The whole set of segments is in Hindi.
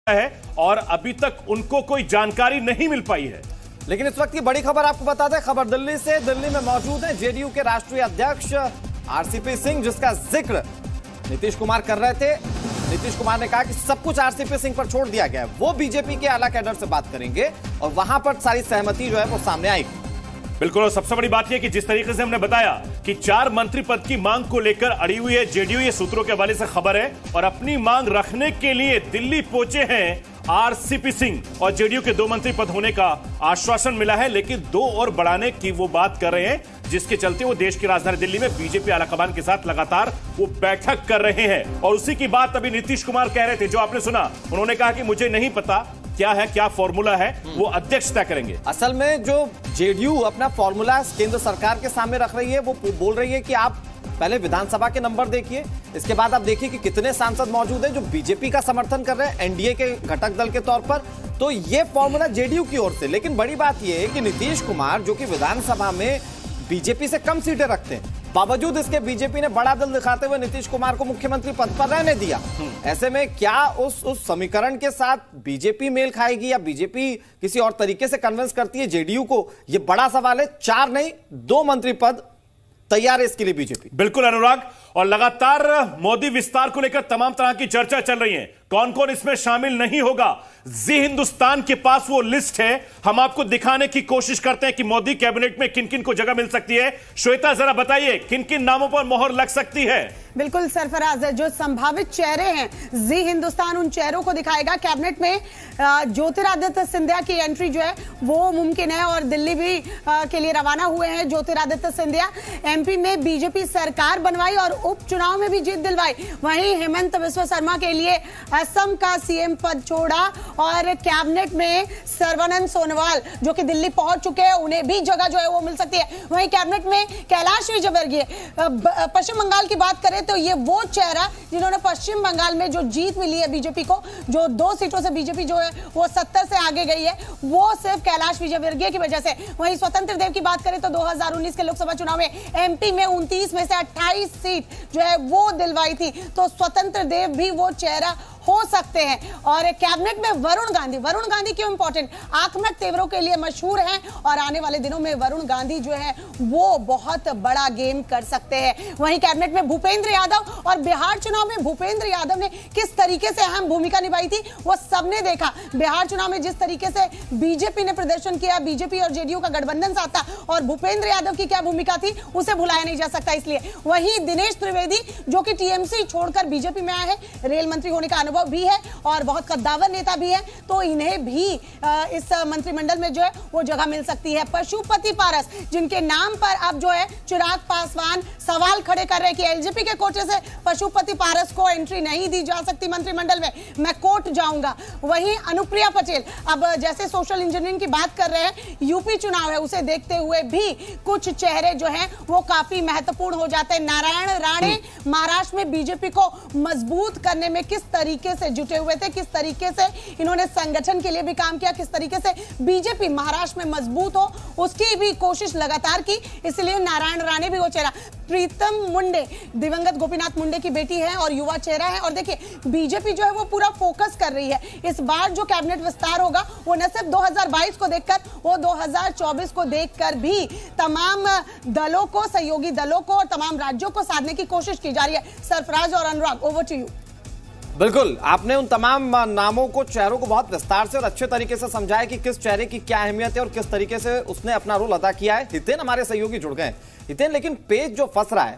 है और अभी तक उनको कोई जानकारी नहीं मिल पाई है। लेकिन इस वक्त की बड़ी खबर आपको बता दें, खबर दिल्ली से। दिल्ली में मौजूद है जेडीयू के राष्ट्रीय अध्यक्ष आरसीपी सिंह, जिसका जिक्र नीतीश कुमार कर रहे थे। नीतीश कुमार ने कहा कि सब कुछ आरसीपी सिंह पर छोड़ दिया गया है, वो बीजेपी के आला कैडर से बात करेंगे और वहां पर सारी सहमति जो है वो सामने आएगी। बिल्कुल, और सबसे बड़ी बात यह कि जिस तरीके से हमने बताया कि 4 मंत्री पद की मांग को लेकर अड़ी हुई है जेडीयू, ये सूत्रों के हवाले से खबर है, और अपनी मांग रखने के लिए दिल्ली पहुंचे हैं आरसीपी सिंह और जेडीयू के 2 मंत्री पद होने का आश्वासन मिला है, लेकिन 2 और बढ़ाने की वो बात कर रहे हैं, जिसके चलते वो देश की राजधानी दिल्ली में बीजेपी आलाकमान के साथ लगातार वो बैठक कर रहे हैं। और उसी की बात अभी नीतीश कुमार कह रहे थे, जो आपने सुना। उन्होंने कहा कि मुझे नहीं पता क्या है, क्या फॉर्मूला है, वो अध्यक्ष तय करेंगे। असल में जो जेडीयू अपना फॉर्मूला केंद्र सरकार के सामने रख रही है, वो बोल रही है कि आप पहले विधानसभा के नंबर देखिए, इसके बाद आप देखिए कि कितने सांसद मौजूद हैं जो बीजेपी का समर्थन कर रहे हैं एनडीए के घटक दल के तौर पर। तो ये फॉर्मूला जेडीयू की ओर से। लेकिन बड़ी बात यह है कि नीतीश कुमार, जो कि विधानसभा में बीजेपी से कम सीटें रखते हैं, बावजूद इसके बीजेपी ने बड़ा दिल दिखाते हुए नीतीश कुमार को मुख्यमंत्री पद पर रहने दिया। ऐसे में क्या उस समीकरण के साथ बीजेपी मेल खाएगी या बीजेपी किसी और तरीके से कन्विंस करती है जेडीयू को? यह बड़ा सवाल है। 4 नहीं 2 मंत्री पद तैयार है इसके लिए बीजेपी। बिल्कुल अनुराग, और लगातार मोदी विस्तार को लेकर तमाम तरह की चर्चा चल रही है। कौन कौन इसमें शामिल नहीं होगा, जी हिंदुस्तान के पास वो लिस्ट है। हम आपको दिखाने की कोशिश करते हैं कि मोदी कैबिनेट में किन किन को जगह मिल सकती है। श्वेता, जरा बताइए किन किन नामों पर मोहर लग सकती है? बिल्कुल सरफराज, जो संभावित चेहरे हैं, जी हिंदुस्तान उन चेहरों को दिखाएगा। कैबिनेट में ज्योतिरादित्य सिंधिया की एंट्री जो है वो मुमकिन है और दिल्ली भी के लिए रवाना हुए हैं ज्योतिरादित्य सिंधिया। एमपी में बीजेपी सरकार बनवाई और उपचुनाव में भी जीत दिलवाई। वहीं हेमंत बिस्वा शर्मा के लिए असम का सीएम पद छोड़ा और कैबिनेट में सर्बानंद सोनोवाल जो कि दिल्ली पहुंच चुके हैं, उन्हें भी जगह जो है वो मिल सकती है। वहीं कैबिनेट में कैलाश विजयवर्गीय, पश्चिम बंगाल की बात करें तो ये वो चेहरा जिन्होंने पश्चिम बंगाल में जो जीत मिली है बीजेपी को, जो 2 सीटों से बीजेपी जो है वो 70 से आगे गई है, वो सिर्फ कैलाश विजयवर्गीय की वजह से। वहीं स्वतंत्र देव की बात करें तो 2019 के लोकसभा चुनाव में एमपी में 29 में से 28 सीट जो है वो दिलवाई थी, तो स्वतंत्र देव भी वो चेहरा हो सकते हैं। और कैबिनेट में वरुण गांधी क्यों इंपॉर्टेंट? आंख तेवरों के लिए मशहूर हैं और आने वाले दिनों में वरुण गांधी जो है वो बहुत बड़ा गेम कर सकते हैं। वहीं कैबिनेट में भूपेंद्र यादव, और बिहार चुनाव में भूपेंद्र यादव ने किस तरीके से अहम भूमिका निभाई थी वो सबने देखा। बिहार चुनाव में जिस तरीके से बीजेपी ने प्रदर्शन किया, बीजेपी और जेडीयू का गठबंधन साथ था, और भूपेंद्र यादव की क्या भूमिका थी उसे भुलाया नहीं जा सकता। इसलिए वहीं दिनेश त्रिवेदी जो कि टीएमसी छोड़कर बीजेपी में आए हैं, रेल मंत्री होने का अनुभव भी है और बहुत कद्दावर नेता भी है, तो इन्हें भी इस मंत्रिमंडल में जो है वो जगह मिल सकती है। पशुपति पारस, जिनके नाम पर अब जो है चिराग पासवान सवाल खड़े कर रहे हैं कि एलजेपी के कोटे से पशुपति पारस को एंट्री नहीं दी जा सकती मंत्रिमंडल में, मैं कोर्ट जाऊंगा। वहीं अनुप्रिया पटेल, अब जैसे सोशल इंजीनियरिंग की बात कर रहे हैं, यूपी चुनाव है, उसे देखते हुए भी कुछ चेहरे जो हैं वो काफी महत्वपूर्ण हो जाते हैं। नारायण राणे महाराष्ट्र में बीजेपी को मजबूत करने में किस तरीके से जुटे हुए थे, किस तरीके से इन्होंने संगठन के लिए भी काम किया, किस तरीके से बीजेपी महाराष्ट्र में मजबूत हो, उसकी भी कोशिश लगातार की। इसलिए नारायण राणे भी वो चेहरा। प्रीतम मुंडे, दिवंगत गोपीनाथ मुंडे की बेटी है और युवा चेहरा है, और देखिए बीजेपी जो है वो पूरा फोकस कर रही है। इस बार जो कैबिनेट विस्तार होगा वो न सिर्फ 2022 को देखकर, वो 2024 को देखकर भी तमाम दलों को, सहयोगी दलों को और तमाम राज्यों को साधने की कोशिश की जा रही है। सरफराज और अनुराग, ओवर टू यू। बिल्कुल, आपने उन तमाम नामों को, चेहरों को बहुत विस्तार से और अच्छे तरीके से समझाया कि किस चेहरे की क्या अहमियत है और किस तरीके से उसने अपना रोल अदा किया है। हितेन हमारे सहयोगी जुड़ गए। हितेन, लेकिन पेज जो फंस रहा है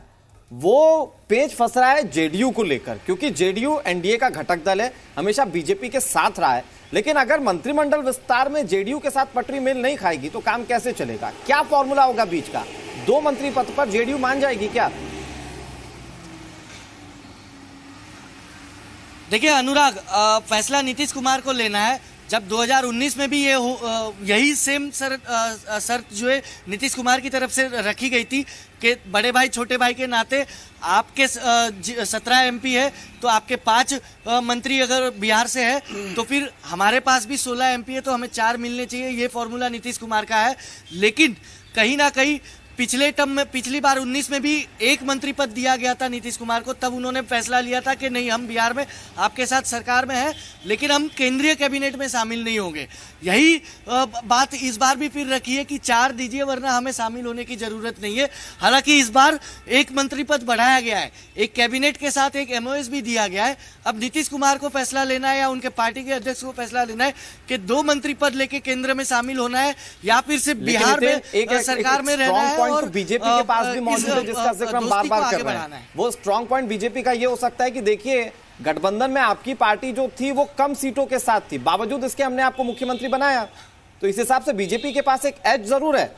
वो पेज फंस रहा है जेडीयू को लेकर, क्योंकि जेडीयू एनडीए का घटक दल है, हमेशा बीजेपी के साथ रहा है। लेकिन अगर मंत्रिमंडल विस्तार में जेडीयू के साथ पटरी मेल नहीं खाएगी तो काम कैसे चलेगा? क्या फॉर्मूला होगा बीच का? 2 मंत्री पद पर जेडीयू मान जाएगी क्या? देखिए अनुराग, फैसला नीतीश कुमार को लेना है। जब 2019 में भी यही सेम शर्त जो है नीतीश कुमार की तरफ से रखी गई थी कि बड़े भाई छोटे भाई के नाते आपके 17 एमपी है तो आपके 5 मंत्री अगर बिहार से है तो फिर हमारे पास भी 16 एमपी है तो हमें 4 मिलने चाहिए। ये फॉर्मूला नीतीश कुमार का है। लेकिन कहीं ना कहीं पिछली बार 19 में भी एक मंत्री पद दिया गया था नीतीश कुमार को। तब उन्होंने फैसला लिया था कि नहीं, हम बिहार में आपके साथ सरकार में हैं, लेकिन हम केंद्रीय कैबिनेट में शामिल नहीं होंगे। यही बात इस बार भी फिर रखी है कि 4 दीजिए, वरना हमें शामिल होने की जरूरत नहीं है। हालांकि इस बार एक मंत्री पद बढ़ाया गया है, एक कैबिनेट के साथ एक MOS भी दिया गया है। अब नीतीश कुमार को फैसला लेना है या उनके पार्टी के अध्यक्ष को फैसला लेना है कि 2 मंत्री पद लेके केंद्र में शामिल होना है या फिर सिर्फ बिहार में सरकार में रहना है। और बीजेपी के पास भी मौजूद है, जिसका जिक्र हम बार बार कर रहे हैं। वो स्ट्रॉन्ग पॉइंट बीजेपी का ये हो सकता है कि देखिए, गठबंधन में आपकी पार्टी जो थी वो कम सीटों के साथ थी, बावजूद इसके हमने आपको मुख्यमंत्री बनाया। तो इस हिसाब से बीजेपी के पास एक एज जरूर है।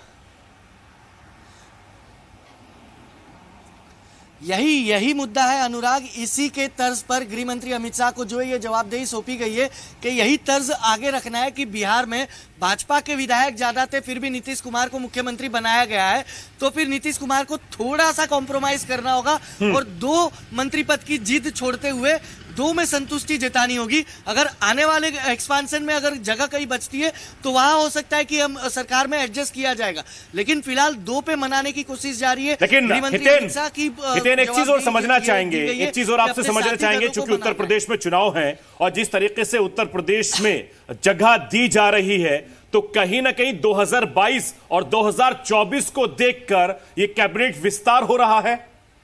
यही मुद्दा है अनुराग। इसी के तर्ज पर गृह मंत्री अमित शाह को जो है ये जवाबदेही सौंपी गई है कि यही तर्ज आगे रखना है कि बिहार में भाजपा के विधायक ज्यादा थे, फिर भी नीतीश कुमार को मुख्यमंत्री बनाया गया है, तो फिर नीतीश कुमार को थोड़ा सा कॉम्प्रोमाइज करना होगा और 2 मंत्री पद की जिद छोड़ते हुए 2 में संतुष्टि जतानी होगी। अगर आने वाले एक्सपांशन में अगर जगह कहीं बचती है तो वहां हो सकता है कि हम सरकार में एडजस्ट किया जाएगा, लेकिन फिलहाल 2 पे मनाने की कोशिश जारी है। लेकिन हितेन एक चीज और समझना चाहेंगे, एक चीज और आपसे समझना चाहेंगे, चूंकि उत्तर प्रदेश में चुनाव है और जिस तरीके से उत्तर प्रदेश में जगह दी जा रही है, तो कहीं ना कहीं 2022 और 2024 को देखकर यह कैबिनेट विस्तार हो रहा है।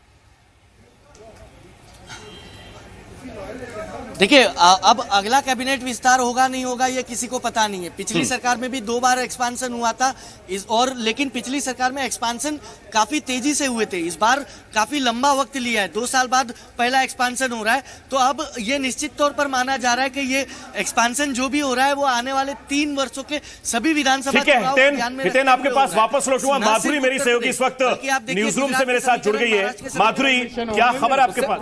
देखिए, अब अगला कैबिनेट विस्तार होगा नहीं होगा ये किसी को पता नहीं है। पिछली सरकार में भी 2 बार एक्सपांशन हुआ था लेकिन पिछली सरकार में एक्सपांशन काफी तेजी से हुए थे। इस बार काफी लंबा वक्त लिया है, 2 साल बाद पहला एक्सपांशन हो रहा है। तो अब ये निश्चित तौर पर माना जा रहा है कि ये एक्सपांशन जो भी हो रहा है वो आने वाले 3 वर्षों के सभी विधानसभा चुनाव को ध्यान में हितेन आपके पास वापस लौटूंगा। माधुरी मेरी सहयोगी इस वक्त न्यूज रूम से मेरे साथ जुड़ गई है। माधुरी, क्या खबर है आपके पास?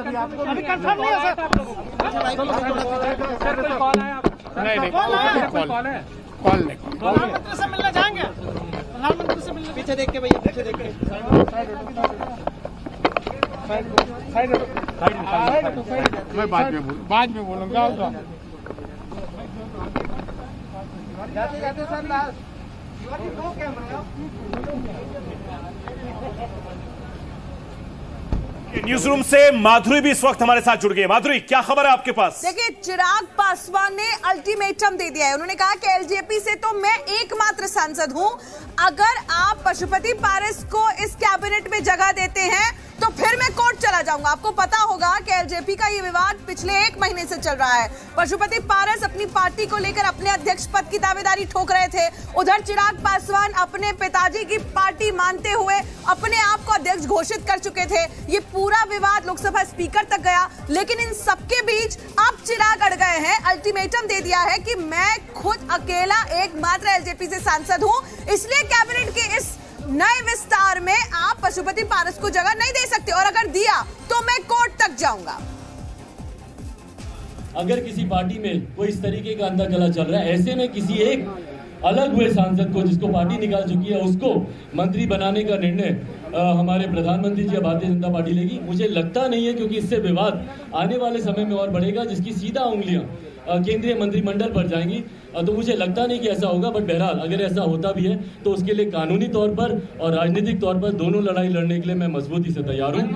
नहीं कॉल नहीं। प्रधानमंत्री से मिलने जाएंगे, प्रधानमंत्री से मिलने। पीछे देख के भैया, पीछे देख के। मैं बाद में बोलूंगा। जाते जाते सर न्यूज रूम से माधुरी भी इस वक्त हमारे साथ जुड़ गई है। माधुरी, क्या खबर है आपके पास? देखिए, चिराग पासवान ने अल्टीमेटम दे दिया है। उन्होंने कहा कि एलजेपी से तो मैं एकमात्र सांसद हूं, अगर आप पशुपति पारस को इस कैबिनेट में जगह देते हैं तो फिर मैं कोर्ट चला जाऊंगा। आपको पता होगा कि एलजेपी का ये विवाद पिछले 1 महीने से चल रहा है। पशुपति पारस अपनी पार्टी को लेकर अपने अध्यक्ष पद की दावेदारी ठोक रहे थे, उधर चिराग पासवान अपने पिताजी की पार्टी मानते हुए अपने आप को अध्यक्ष घोषित कर चुके थे। ये पूरा विवाद लोकसभा स्पीकर तक गया, लेकिन इन सबके बीच अब चिराग अड़ गए हैं। अल्टीमेटम दे दिया है कि मैं खुद अकेला एकमात्र एलजेपी से सांसद हूं, इसलिए कैबिनेट के इस नए विस्तार में आप पशुपति पारस को जगह नहीं दे सकते, और अगर दिया तो मैं कोर्ट तक जाऊंगा। अगर किसी पार्टी में कोई इस तरीके का अंतर्कलह चल रहा है, ऐसे में किसी एक अलग हुए सांसद को, जिसको पार्टी निकाल चुकी है, उसको मंत्री बनाने का निर्णय हमारे प्रधानमंत्री जी भारतीय जनता पार्टी लेगी, मुझे लगता नहीं है, क्योंकि इससे विवाद आने वाले समय में और बढ़ेगा, जिसकी सीधा उंगलियां केंद्रीय मंत्रिमंडल पर जाएंगी। तो मुझे लगता नहीं कि ऐसा होगा, बट बहरहाल अगर ऐसा होता भी है तो उसके लिए कानूनी तौर पर और राजनीतिक तौर पर दोनों लड़ाई लड़ने के लिए मैं मजबूती से तैयार हूं।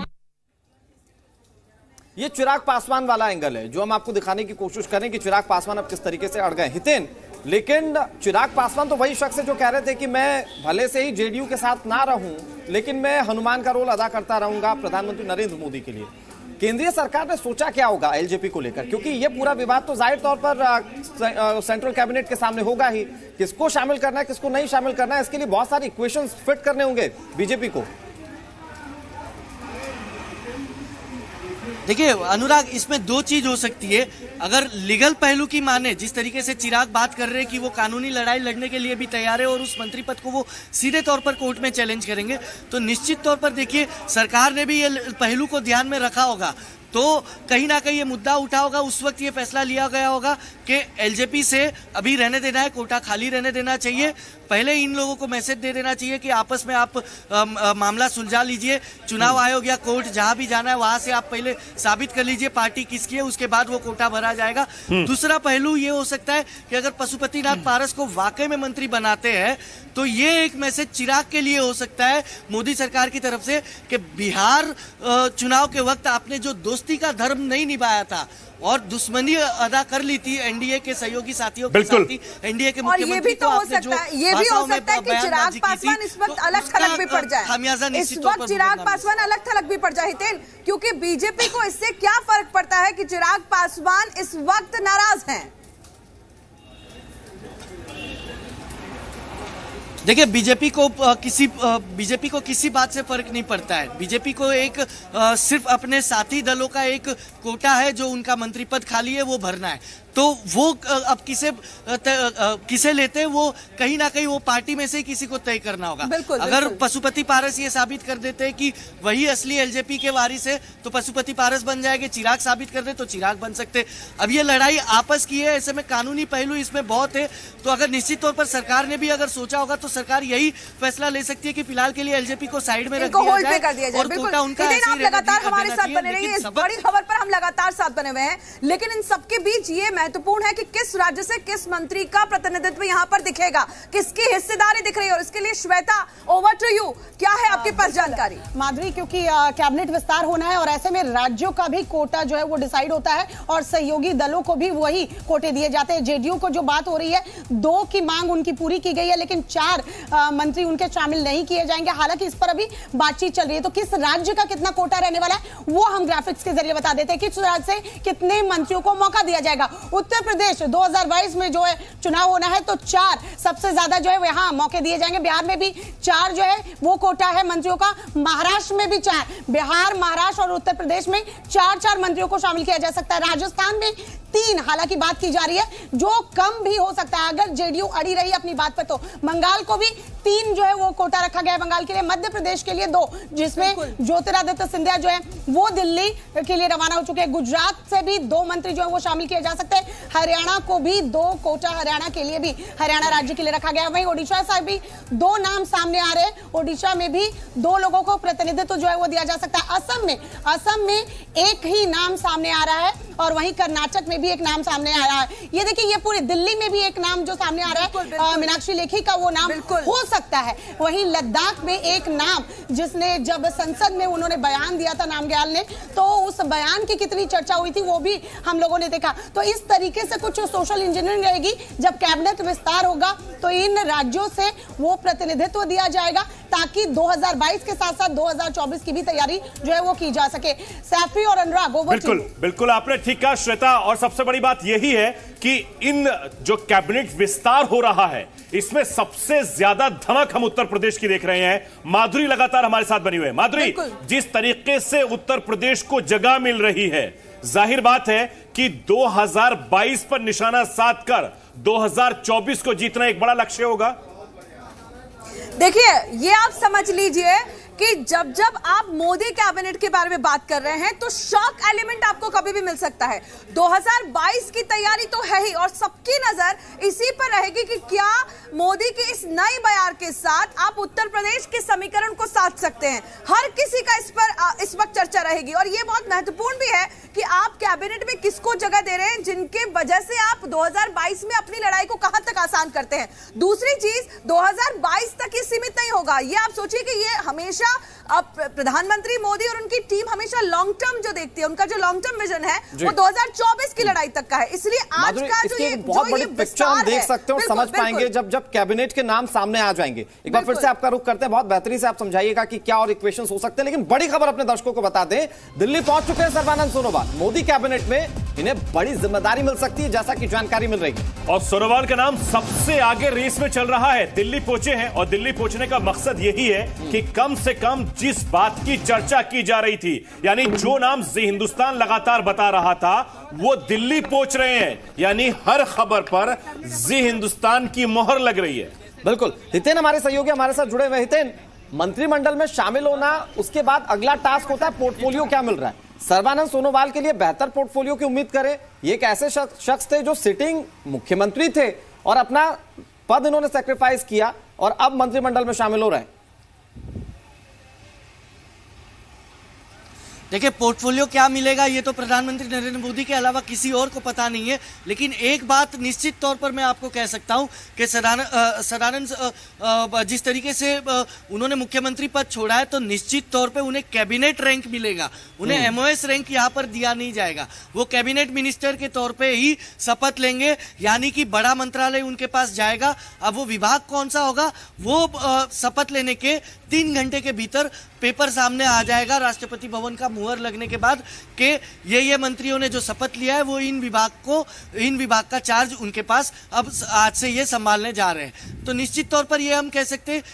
ये चिराग पासवान वाला एंगल है जो हम आपको दिखाने की कोशिश करें कि चिराग पासवान अब किस तरीके से अड़ गए। हितेन, लेकिन चिराग पासवान तो वही शख्स है जो कह रहे थे कि मैं भले से ही जेडीयू के साथ ना रहूं, लेकिन मैं हनुमान का रोल अदा करता रहूंगा प्रधानमंत्री नरेंद्र मोदी के लिए। केंद्रीय सरकार ने सोचा क्या होगा एलजेपी को लेकर, क्योंकि ये पूरा विवाद तो जाहिर तौर पर सेंट्रल कैबिनेट के सामने होगा ही। किसको शामिल करना है, किसको नहीं शामिल करना है, इसके लिए बहुत सारे इक्वेशंस फिट करने होंगे बीजेपी को। देखिए अनुराग, इसमें 2 चीज हो सकती है। अगर लीगल पहलू की माने, जिस तरीके से चिराग बात कर रहे हैं कि वो कानूनी लड़ाई लड़ने के लिए भी तैयार है और उस मंत्री पद को वो सीधे तौर पर कोर्ट में चैलेंज करेंगे, तो निश्चित तौर पर देखिए सरकार ने भी ये पहलू को ध्यान में रखा होगा। तो कहीं ना कहीं ये मुद्दा उठा होगा, उस वक्त ये फैसला लिया गया होगा कि एलजेपी से अभी रहने देना है, कोटा खाली रहने देना चाहिए। पहले इन लोगों को मैसेज दे देना चाहिए कि आपस में आप मामला सुलझा लीजिए, चुनाव आयोग या कोर्ट जहां भी जाना है वहां से आप पहले साबित कर लीजिए पार्टी किसकी है, उसके बाद वो कोटा भरा जाएगा। दूसरा पहलू ये हो सकता है कि अगर पशुपतिनाथ पारस को वाकई में मंत्री बनाते हैं तो ये एक मैसेज चिराग के लिए हो सकता है मोदी सरकार की तरफ से कि बिहार चुनाव के वक्त आपने जो दोस्ती का धर्म नहीं निभाया था और दुश्मनी अदा कर ली थी एनडीए के सहयोगी साथियों के साथ ही, एनडीए के मुख्यमंत्री तो आपने जो ये भी हो सकता है कि चिराग पासवान इस वक्त अलग थलग भी पड़ जाए, इस वक्त चिराग पासवान अलग थलग भी पड़ जाए हितेन, क्योंकि बीजेपी को इससे क्या फर्क पड़ता है कि चिराग पासवान इस वक्त नाराज हैं? देखिए बीजेपी को किसी बात से फर्क नहीं पड़ता है। बीजेपी को एक सिर्फ अपने साथी दलों का एक कोटा है जो उनका मंत्री पद खाली है वो भरना है, तो वो अब किसे लेते हैं वो कहीं ना कहीं वो पार्टी में से किसी को तय करना होगा। अगर पशुपति पारस ये साबित कर देते हैं कि वही असली एलजेपी के वारिस है तो पशुपति पारस बन जाएंगे, चिराग साबित कर दे तो चिराग बन सकते। अब ये लड़ाई आपस की है, ऐसे में कानूनी पहलू इसमें बहुत है, तो अगर निश्चित तौर पर सरकार ने भी अगर सोचा होगा तो सरकार यही फैसला ले सकती है कि फिलहाल के लिए एलजेपी को साइड में रख दिया जाए और कोटा उनका ऐसे ही लगातार हमारे साथ बने रहिए। इस बड़ी खबर पर हम लगातार साथ बने हुए हैं, लेकिन इन सबके बीच ये महत्वपूर्ण है कि किस राज्य से किस मंत्री का प्रतिनिधित्व यहां पर दिखेगा, किसकी हिस्सेदारी दिख रही है, और इसके लिए श्वेता ओवर टू यू, क्या है आपके पास जानकारी? माधुरी, क्योंकि कैबिनेट विस्तार होना है और ऐसे में राज्यों का भी कोटा जो है वो डिसाइड होता है और सहयोगी दलों को भी वही कोटे दिए जाते हैं। जेडीयू को जो बात हो रही है 2 की मांग उनकी पूरी की गई है, लेकिन 4 मंत्री उनके शामिल नहीं किए जाएंगे। हालांकि इस पर अभी बातचीत चल रही है, तो किस राज्य का कितना कोटा रहने वाला है वो हम ग्राफिक्स के जरिए बता देते हैं। किस राज्य से कितने मंत्रियों को मौका दिया जाएगा। उत्तर प्रदेश 2022 में जो है चुनाव होना है तो 4 सबसे ज्यादा जो है वहां मौके दिए जाएंगे। बिहार में भी 4 जो है वो कोटा है मंत्रियों का। महाराष्ट्र में भी 4, बिहार, महाराष्ट्र और उत्तर प्रदेश में 4-4 मंत्रियों को शामिल किया जा सकता है। राजस्थान में 3 हालांकि बात की जा रही है, जो कम भी हो सकता है अगर जेडीयू अड़ी रही अपनी बात पर। तो बंगाल को भी 3 जो है वो कोटा रखा गया है बंगाल के लिए। मध्य प्रदेश के लिए 2, जिसमें ज्योतिरादित्य सिंधिया जो है वो दिल्ली के लिए रवाना हो चुके हैं। गुजरात से भी 2 मंत्री जो है वो शामिल किए जा सकते हैं। हरियाणा को भी 2 कोटा हरियाणा के लिए भी, हरियाणा राज्य के लिए रखा गया है। वहीं ओडिशा से भी 2 नाम सामने आ रहे हैं। ओडिशा में भी 2 लोगों को प्रतिनिधित्व जो है वो दिया जा सकता है। असम में 1 ही नाम सामने आ रहा है और वहीं कर्नाटक में भी 1 नाम सामने आ रहा है। ये देखिए, ये पूरी दिल्ली में भी 1 नाम जो सामने आ रहा है मीनाक्षी लेखी का, वो नाम हो सकता है। वहीं लद्दाख में 1 नाम, जिसने जब संसद में उन्होंने बयान दिया था नामग्याल ने, तो उस बयान की कितनी चर्चा हुई थी वो भी हम लोगों ने देखा। तो इस तरीके से कुछ सोशल इंजीनियरिंग रहेगी। जब कैबिनेट विस्तार होगा तो इन राज्यों से वो प्रतिनिधित्व दिया जाएगा ताकि 2022 के साथ साथ 2024 की भी तैयारी जो है वो की जा सके। सैफी और अनुराग, बिल्कुल आपने ठीक कहा श्वेता, और सबसे बड़ी बात यही है कि इन जो कैबिनेट विस्तार हो रहा है इसमें सबसे ज्यादा धमक हम उत्तर प्रदेश की देख रहे हैं। माधुरी लगातार हमारे साथ बनी हुई है। माधुरी, जिस तरीके से उत्तर प्रदेश को जगह मिल रही है, जाहिर बात है कि 2022 पर निशाना साध कर 2024 को जीतना एक बड़ा लक्ष्य होगा। देखिए, ये आप समझ लीजिए कि जब जब आप मोदी कैबिनेट के बारे में बात कर रहे हैं तो शॉक एलिमेंट आपको कभी भी मिल सकता है। 2022 की तैयारी तो है ही और सबकी नजर इसी पर रहेगी कि क्या मोदी की इस नई बयार के साथ आप उत्तर प्रदेश के समीकरण को साध सकते हैं। हर किसी का इस पर इस वक्त चर्चा रहेगी और यह बहुत महत्वपूर्ण भी है कि आप कैबिनेट में किसको जगह दे रहे हैं, जिनके वजह से आप 2022 में अपनी लड़ाई को कहां तक आसान करते हैं। दूसरी चीज, 2022 तक ही सीमित नहीं होगा। ये आप सोचिए कि ये हमेशा अब प्रधानमंत्री मोदी और उनकी टीम हमेशा लॉन्ग टर्म जो देखती है, उनका जो लॉन्ग टर्म विजन है वो 2024 की लड़ाई तक का है। इसलिए आज का जो ये बहुत बड़ी पिक्चर हम देख सकते हैं और समझ पाएंगे जब कैबिनेट के नाम सामने आ जाएंगे। एक बार फिर से आपका रुख करते हैं, बहुत बेहतरीन से आप समझाइएगा कि क्या और इक्वेशंस हो सकते हैं। लेकिन बड़ी खबर अपने दर्शकों को बता दें, दिल्ली पहुंच चुके हैं सर्बानंद सोनोवाल। मोदी कैबिनेट में इन्हें बड़ी जिम्मेदारी मिल सकती है, जैसा कि जानकारी मिल रही है। और सोनोवाल का नाम सबसे आगे रेस में चल रहा है। दिल्ली पहुंचे हैं और दिल्ली पहुंचने का मकसद यही है कि कम से कम जिस बात की चर्चा की जा रही थी, यानी जो नाम जी हिंदुस्तान लगातार बता रहा था, वो दिल्ली पहुंच रहे हैं। यानी हर खबर पर जी हिंदुस्तान की मोहर लग रही है। बिल्कुल। हितेन हमारे सहयोगी हमारे साथ जुड़े हुए। हितेन, मंत्रिमंडल में शामिल होना, उसके बाद अगला टास्क होता है पोर्टफोलियो क्या मिल रहा है। सर्बानंद सोनोवाल के लिए बेहतर पोर्टफोलियो की उम्मीद करें। ये एक ऐसे शख्स थे जो सिटिंग मुख्यमंत्री थे और अपना पद इन्होंने सैक्रिफाइस किया और अब मंत्रिमंडल में शामिल हो रहे हैं। देखिए, पोर्टफोलियो क्या मिलेगा ये तो प्रधानमंत्री नरेंद्र मोदी के अलावा किसी और को पता नहीं है, लेकिन एक बात निश्चित तौर पर मैं आपको कह सकता हूं कि सदानंद जिस तरीके से उन्होंने मुख्यमंत्री पद छोड़ा है तो निश्चित तौर पे उन्हें कैबिनेट रैंक मिलेगा, उन्हें एमओएस रैंक यहां पर दिया नहीं जाएगा। वो कैबिनेट मिनिस्टर के तौर पे ही शपथ लेंगे, यानी कि बड़ा मंत्रालय उनके पास जाएगा। अब वो विभाग कौन सा होगा वो शपथ लेने के 3 घंटे के भीतर पेपर सामने आ जाएगा राष्ट्रपति भवन का मुहर लगने के बाद कि ये मंत्रियों ने जो शपथ लिया है वो इन विभाग का चार्ज उनके पास अब आज से ये संभालने जा रहे हैं। तो निश्चित तौर पर ये हम कह सकते हैं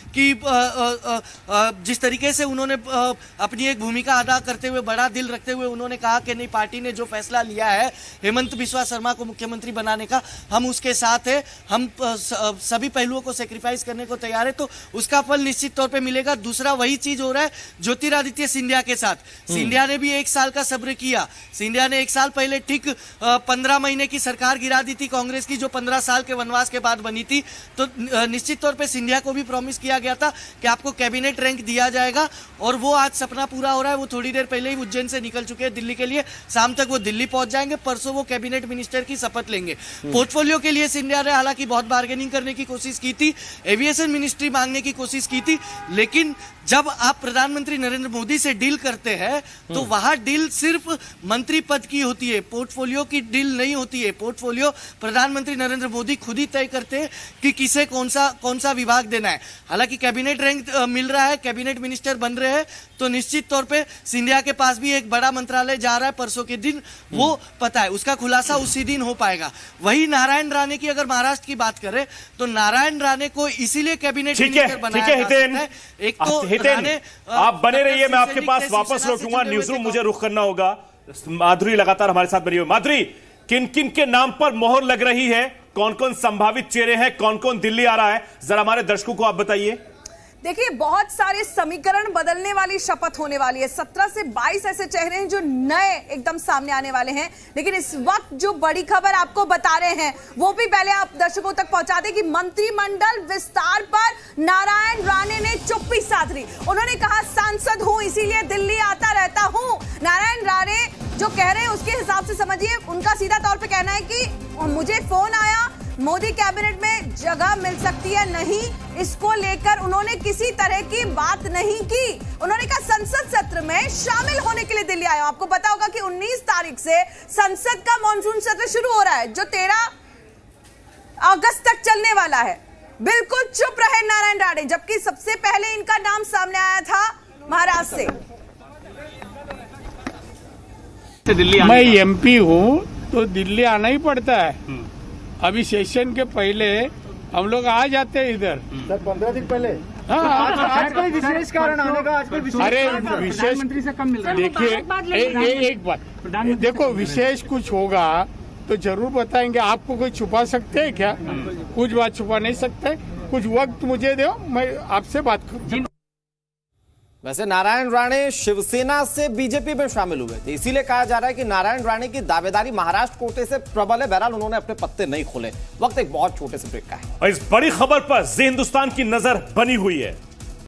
कि जिस तरीके से उन्होंने अपनी एक भूमिका अदा करते हुए, बड़ा दिल रखते हुए उन्होंने कहा कि नहीं, पार्टी ने जो फैसला लिया है हेमंत बिस्वा शर्मा को मुख्यमंत्री बनाने का, हम उसके साथ है, हम सभी पहलुओं को सेक्रीफाइस करने को तैयार है, तो उसका फल निश्चित तौर पर मिलेगा। दूसरा वही चीज हो रहा है ज्योतिरादित्य सिंधिया के साथ। सिंधिया ने भी 1 साल का सब्र किया। सिंधिया ने 1 साल पहले ठीक 15 महीने की सरकार गिरा दी थी कांग्रेस की, जो 15 साल के वनवास के बाद बनी थी। तो निश्चित तौर पे सिंधिया को भी प्रॉमिस किया गया था कि आपको कैबिनेट रैंक दिया जाएगा और वो आज सपना पूरा हो रहा है। वो थोड़ी देर पहले ही उज्जैन से निकल चुके हैं दिल्ली के लिए, शाम तक वो दिल्ली पहुंच जाएंगे, परसों वो कैबिनेट मिनिस्टर की शपथ लेंगे। पोर्टफोलियो के लिए सिंधिया ने हालांकि बहुत बार्गेनिंग करने की कोशिश की थी, एविएशन मिनिस्ट्री मांगने की कोशिश की थी, लेकिन जब आप प्रधानमंत्री नरेंद्र मोदी से डील करते हैं तो वहां डील सिर्फ मंत्री पद की होती है, पोर्टफोलियो की डील नहीं होती है। पोर्टफोलियो प्रधानमंत्री नरेंद्र मोदी खुद ही तय करते हैं कि किसे कौन सा विभाग देना है। हालांकि कैबिनेट रैंक मिल रहा है, कैबिनेट मिनिस्टर बन रहे हैं, तो निश्चित तौर पे सिंधिया के पास भी एक बड़ा मंत्रालय जा रहा है परसों के दिन, वो पता है, उसका खुलासा उसी दिन हो पाएगा। वही नारायण राणे की अगर महाराष्ट्र की बात करें तो नारायण राणे को इसीलिए कैबिनेट मिनिस्टर बनाया जा सकता है। एक तो आप बने रहिए, मैं आपके पास वापस लौटूंगा। न्यूज रूम मुझे रुख करना होगा। माधुरी लगातार हमारे साथ बनी हुई। माधुरी, किन किन के नाम पर मोहर लग रही है, कौन कौन संभावित चेहरे हैं, कौन कौन दिल्ली आ रहा है, जरा हमारे दर्शकों को आप बताइए। देखिए, बहुत सारे समीकरण बदलने वाली शपथ होने वाली है। 17 से 22 ऐसे चेहरे हैं जो नए एकदम सामने आने वाले हैं, लेकिन इस वक्त जो बड़ी खबर आपको बता रहे हैं वो भी पहले आप दर्शकों तक पहुंचा दें कि मंत्रिमंडल विस्तार पर नारायण राणे ने चुप्पी साध ली। उन्होंने कहा, सांसद हूं इसीलिए दिल्ली आता रहता हूं। नारायण राणे जो कह रहे हैं उसके हिसाब से समझिए, उनका सीधा तौर पर कहना है कि मुझे फोन आया, मोदी कैबिनेट में जगह मिल सकती है नहीं, इसको लेकर उन्होंने किसी तरह की बात नहीं की। उन्होंने कहा संसद सत्र में शामिल होने के लिए दिल्ली आया। आपको पता होगा कि 19 तारीख से संसद का मॉनसून सत्र शुरू हो रहा है, जो 13 अगस्त तक चलने वाला है। बिल्कुल चुप रहे नारायण राणे, जबकि सबसे पहले इनका नाम सामने आया था महाराष्ट्र से। मैं एमपी हूँ तो दिल्ली आना ही पड़ता है। अभी सेशन के पहले हम लोग आ जाते हैं इधर। सर 15 दिन पहले। आज कोई विशेष कारण आने का? आज कोई विशेष? अरे विशेष मंत्री से कम मिल रहा है। देखिए एक बात, देखो विशेष कुछ होगा तो जरूर बताएंगे। आपको कोई छुपा सकते हैं क्या? कुछ बात छुपा नहीं सकते। कुछ वक्त मुझे दो, मैं आपसे बात करूँ। वैसे नारायण राणे शिवसेना से बीजेपी में शामिल हुए थे, इसीलिए कहा जा रहा है कि नारायण राणे की दावेदारी महाराष्ट्र कोटे से प्रबल है। बहरहाल उन्होंने अपने पत्ते नहीं खोले। वक्त एक बहुत छोटे से ब्रेक का है और इस बड़ी खबर पर जी हिंदुस्तान की नजर बनी हुई है।